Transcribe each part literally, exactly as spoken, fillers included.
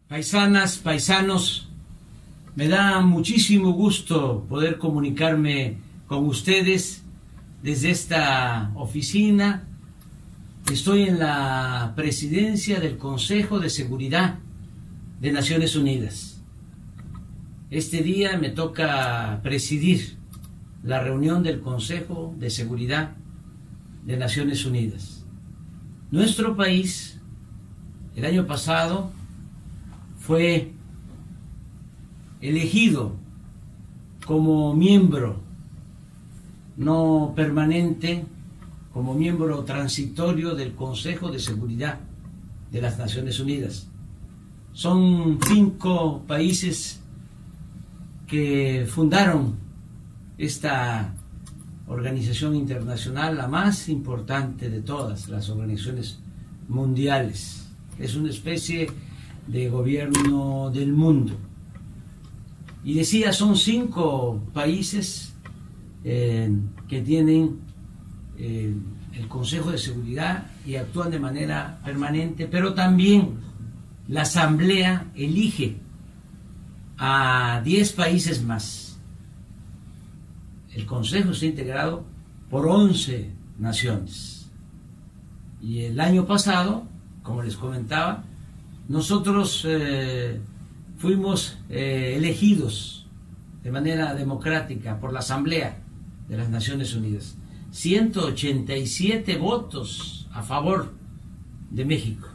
Paisanas, paisanos, me da muchísimo gusto poder comunicarme con ustedes desde esta oficina. Estoy en la presidencia del Consejo de Seguridad de Naciones Unidas. Este día me toca presidir la reunión del Consejo de Seguridad de Naciones Unidas. Nuestro país, el año pasado, fue elegido como miembro no permanente, como miembro transitorio del Consejo de Seguridad de las Naciones Unidas. Son cinco países que fundaron esta organización internacional, la más importante de todas las organizaciones mundiales. Es una especie de gobierno del mundo. Y decía, son cinco países eh, que tienen eh, el Consejo de Seguridad y actúan de manera permanente, pero también la Asamblea elige a diez países más. El Consejo está integrado por once naciones. Y el año pasado, como les comentaba, nosotros eh, fuimos eh, elegidos de manera democrática por la Asamblea de las Naciones Unidas. ciento ochenta y siete votos a favor de México,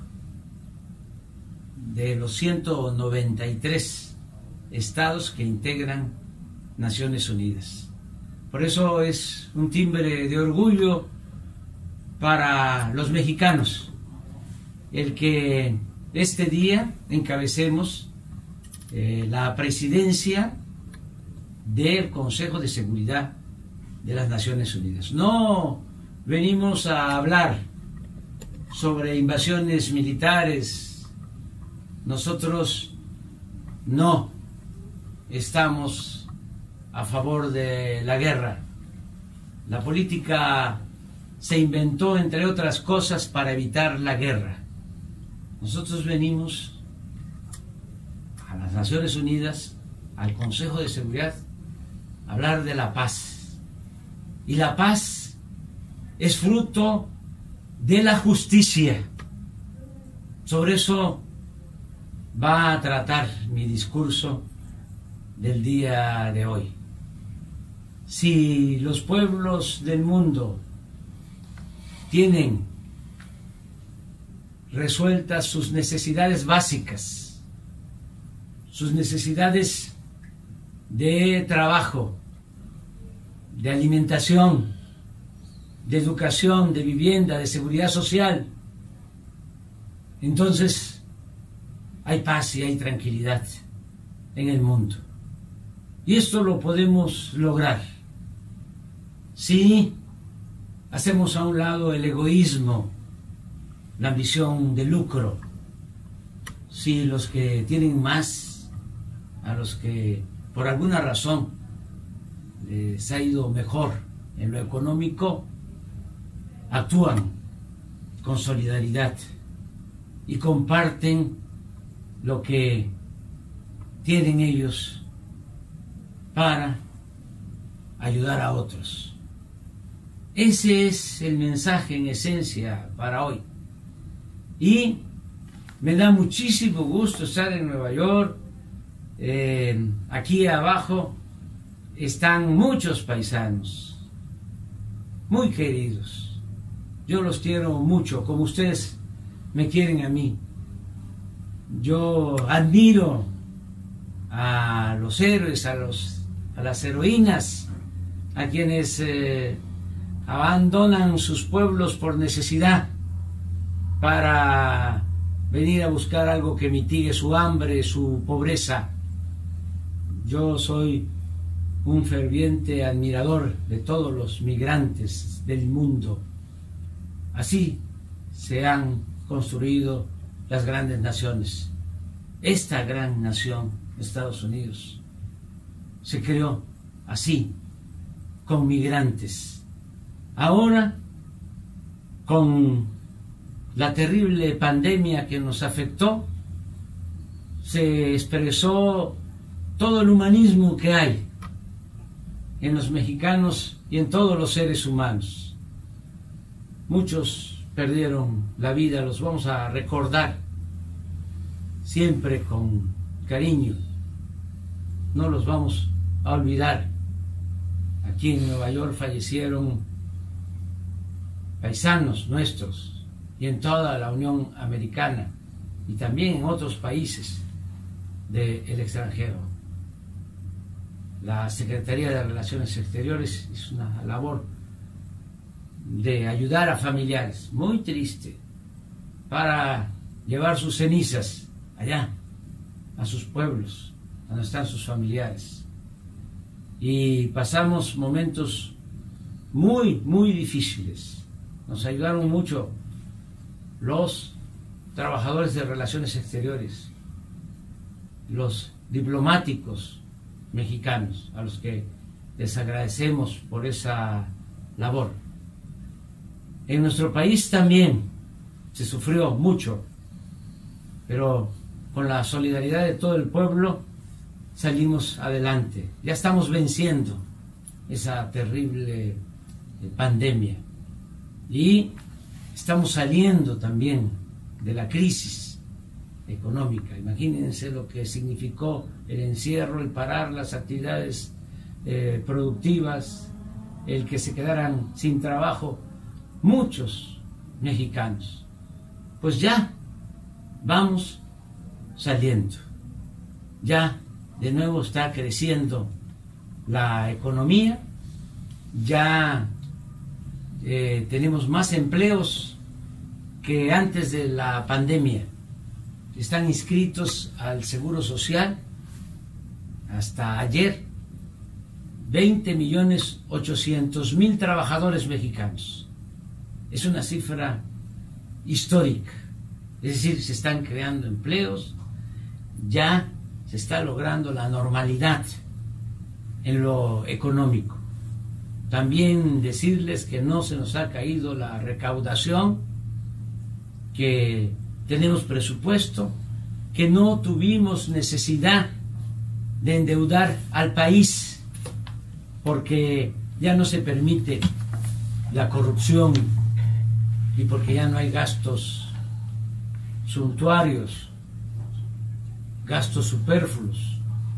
de los ciento noventa y tres estados que integran Naciones Unidas. Por eso es un timbre de orgullo para los mexicanos el que este día encabecemos eh, la presidencia del Consejo de Seguridad de las Naciones Unidas. No venimos a hablar sobre invasiones militares. Nosotros no estamos a favor de la guerra. La política se inventó, entre otras cosas, para evitar la guerra. Nosotros venimos a las Naciones Unidas, al Consejo de Seguridad, a hablar de la paz. Y la paz es fruto de la justicia. Sobre eso va a tratar mi discurso del día de hoy. Si los pueblos del mundo tienen resueltas sus necesidades básicas, sus necesidades de trabajo, de alimentación, de educación, de vivienda, de seguridad social, entonces hay paz y hay tranquilidad en el mundo. Y esto lo podemos lograr si hacemos a un lado el egoísmo, la ambición de lucro. Si los que tienen más, a los que por alguna razón les ha ido mejor en lo económico, actúan con solidaridad y comparten lo que tienen ellos para ayudar a otros. Ese es el mensaje en esencia para hoy. Y me da muchísimo gusto estar en Nueva York. Eh, aquí abajo están muchos paisanos, muy queridos. Yo los quiero mucho, como ustedes me quieren a mí. Yo admiro a los héroes, a, los, a las heroínas, a quienes eh, abandonan sus pueblos por necesidad para venir a buscar algo que mitigue su hambre, su pobreza. Yo soy un ferviente admirador de todos los migrantes del mundo. Así se han construido las grandes naciones. Esta gran nación, Estados Unidos, se creó así, con migrantes. Ahora, con la terrible pandemia que nos afectó, se expresó todo el humanismo que hay en los mexicanos y en todos los seres humanos. Muchos perdieron la vida, los vamos a recordar siempre con cariño, no los vamos a olvidar. Aquí en Nueva York fallecieron paisanos nuestros y en toda la Unión Americana y también en otros países del extranjero. La Secretaría de Relaciones Exteriores hizo una labor de ayudar a familiares, muy triste, para llevar sus cenizas allá, a sus pueblos, donde están sus familiares. Y pasamos momentos muy, muy difíciles. Nos ayudaron mucho los trabajadores de Relaciones Exteriores, los diplomáticos mexicanos, a los que les agradecemos por esa labor. En nuestro país también se sufrió mucho, pero con la solidaridad de todo el pueblo salimos adelante. Ya estamos venciendo esa terrible pandemia y estamos saliendo también de la crisis económica. Imagínense lo que significó el encierro, el parar las actividades eh, productivas, el que se quedaran sin trabajo muchos mexicanos. Pues ya vamos saliendo, ya de nuevo está creciendo la economía, ya eh, tenemos más empleos que antes de la pandemia. Están inscritos al Seguro Social hasta ayer veinte millones ochocientos mil trabajadores mexicanos. Es una cifra histórica, es decir, se están creando empleos, ya se está logrando la normalidad en lo económico. También decirles que no se nos ha caído la recaudación, que tenemos presupuesto, que no tuvimos necesidad de endeudar al país, porque ya no se permite la corrupción y porque ya no hay gastos suntuarios, gastos superfluos,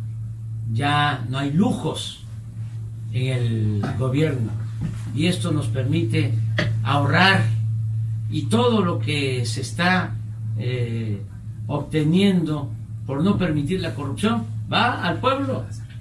ya no hay lujos en el gobierno, y esto nos permite ahorrar, y todo lo que se está eh, obteniendo por no permitir la corrupción va al pueblo.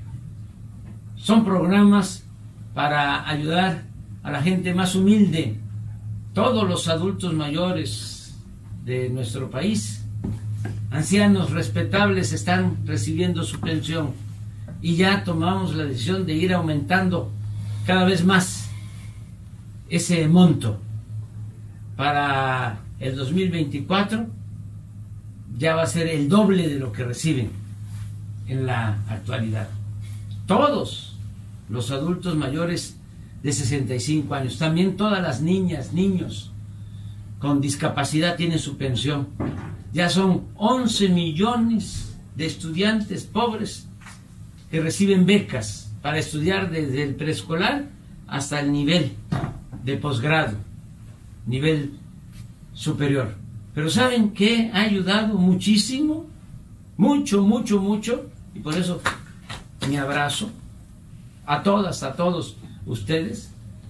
Son programas para ayudar a la gente más humilde. Todos los adultos mayores de nuestro país, ancianos respetables, están recibiendo su pensión, y ya tomamos la decisión de ir aumentando cada vez más ese monto. Para el dos mil veinticuatro ya va a ser el doble de lo que reciben en la actualidad. Todos los adultos mayores de sesenta y cinco años, también todas las niñas, niños con discapacidad tienen su pensión. Ya son once millones de estudiantes pobres que reciben becas para estudiar desde el preescolar hasta el nivel de posgrado, nivel superior. Pero ¿saben qué ha ayudado muchísimo? Mucho, mucho, mucho. Y por eso mi abrazo a todas, a todos ustedes,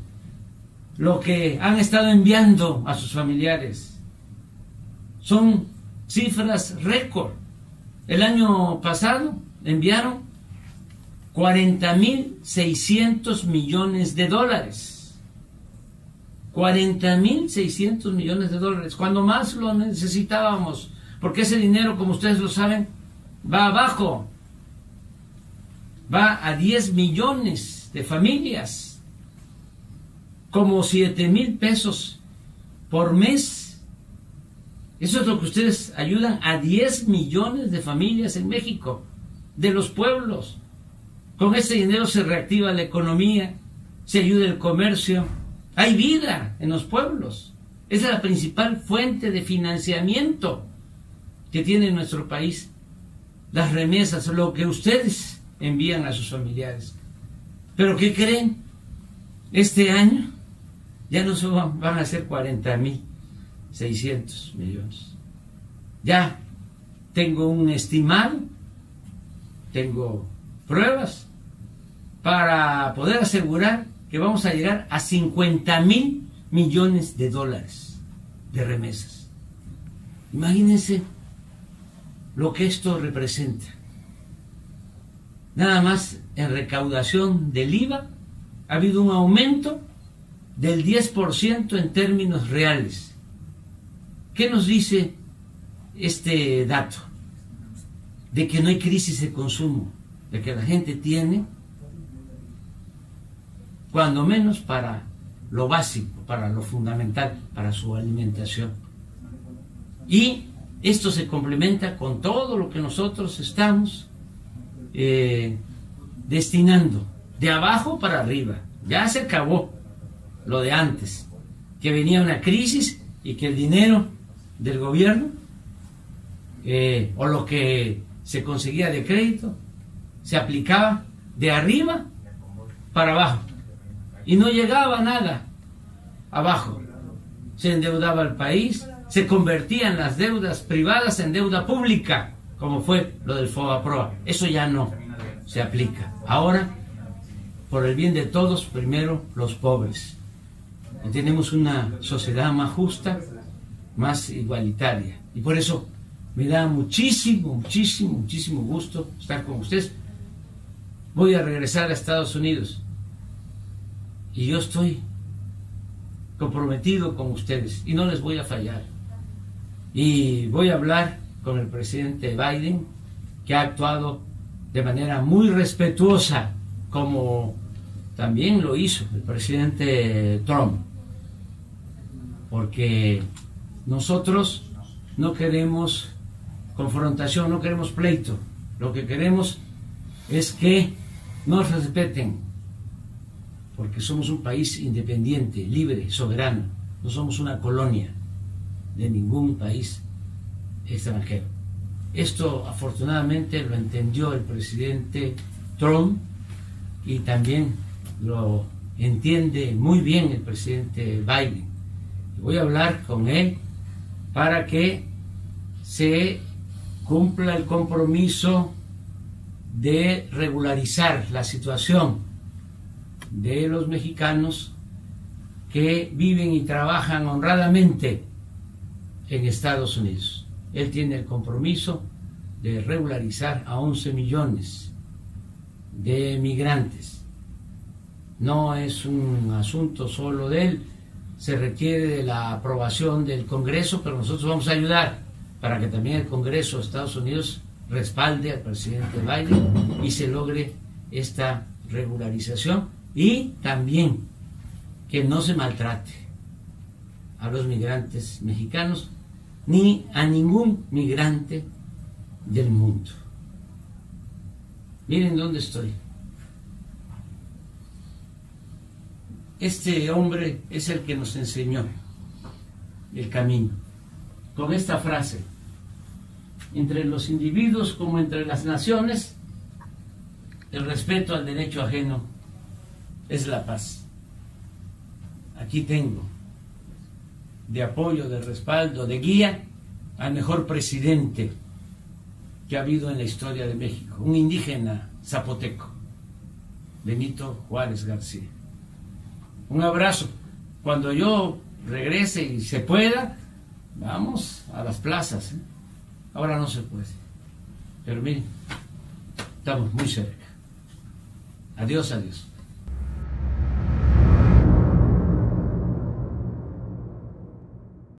lo que han estado enviando a sus familiares. Son cifras récord. El año pasado enviaron cuarenta mil seiscientos millones de dólares. cuarenta mil seiscientos millones de dólares, cuando más lo necesitábamos, porque ese dinero, como ustedes lo saben, va abajo, va a diez millones de familias, como siete mil pesos por mes. Eso es lo que ustedes ayudan a diez millones de familias en México, de los pueblos. Con ese dinero se reactiva la economía, se ayuda el comercio. Hay vida en los pueblos. Esa es la principal fuente de financiamiento que tiene nuestro país. las remesas, lo que ustedes envían a sus familiares. ¿Pero qué creen? Este año ya no se van, van a ser cuarenta mil seiscientos millones. Ya tengo un estimado, tengo pruebas para poder asegurar que vamos a llegar a cincuenta mil millones de dólares de remesas. Imagínense lo que esto representa. Nada más en recaudación del I V A ha habido un aumento del diez por ciento en términos reales. ¿Qué nos dice este dato? De que no hay crisis de consumo, de que la gente tiene, cuando menos para lo básico, para lo fundamental, para su alimentación. Y esto se complementa con todo lo que nosotros estamos eh, destinando, de abajo para arriba. Ya se acabó lo de antes, que venía una crisis y que el dinero del gobierno eh, o lo que se conseguía de crédito se aplicaba de arriba para abajo y no llegaba nada abajo. Se endeudaba el país, se convertían las deudas privadas en deuda pública, como fue lo del FOBAPROA. Eso ya no se aplica. Ahora, por el bien de todos, primero los pobres. Y tenemos una sociedad más justa, más igualitaria. Y por eso me da muchísimo, muchísimo, muchísimo gusto estar con ustedes. Voy a regresar a Estados Unidos y yo estoy comprometido con ustedes y no les voy a fallar. Y voy a hablar con el presidente Biden, que ha actuado de manera muy respetuosa, como también lo hizo el presidente Trump, porque nosotros no queremos confrontación, no queremos pleito. Lo que queremos es que nos respeten, porque somos un país independiente, libre, soberano. No somos una colonia de ningún país extranjero. Esto afortunadamente lo entendió el presidente Trump y también lo entiende muy bien el presidente Biden. Voy a hablar con él para que se cumpla el compromiso de regularizar la situación de los mexicanos que viven y trabajan honradamente en Estados Unidos. Él tiene el compromiso de regularizar a once millones de migrantes. No es un asunto solo de él, se requiere de la aprobación del Congreso, pero nosotros vamos a ayudar para que también el Congreso de Estados Unidos respalde al presidente Biden y se logre esta regularización, y también que no se maltrate a los migrantes mexicanos ni a ningún migrante del mundo. Miren dónde estoy. Este hombre es el que nos enseñó el camino, con esta frase: entre los individuos como entre las naciones, el respeto al derecho ajeno es la paz. Aquí tengo de apoyo, de respaldo, de guía al mejor presidente que ha habido en la historia de México, un indígena zapoteco, Benito Juárez García. Un abrazo. Cuando yo regrese y se pueda, vamos a las plazas, ¿eh? Ahora no se puede, pero miren, estamos muy cerca. Adiós, adiós.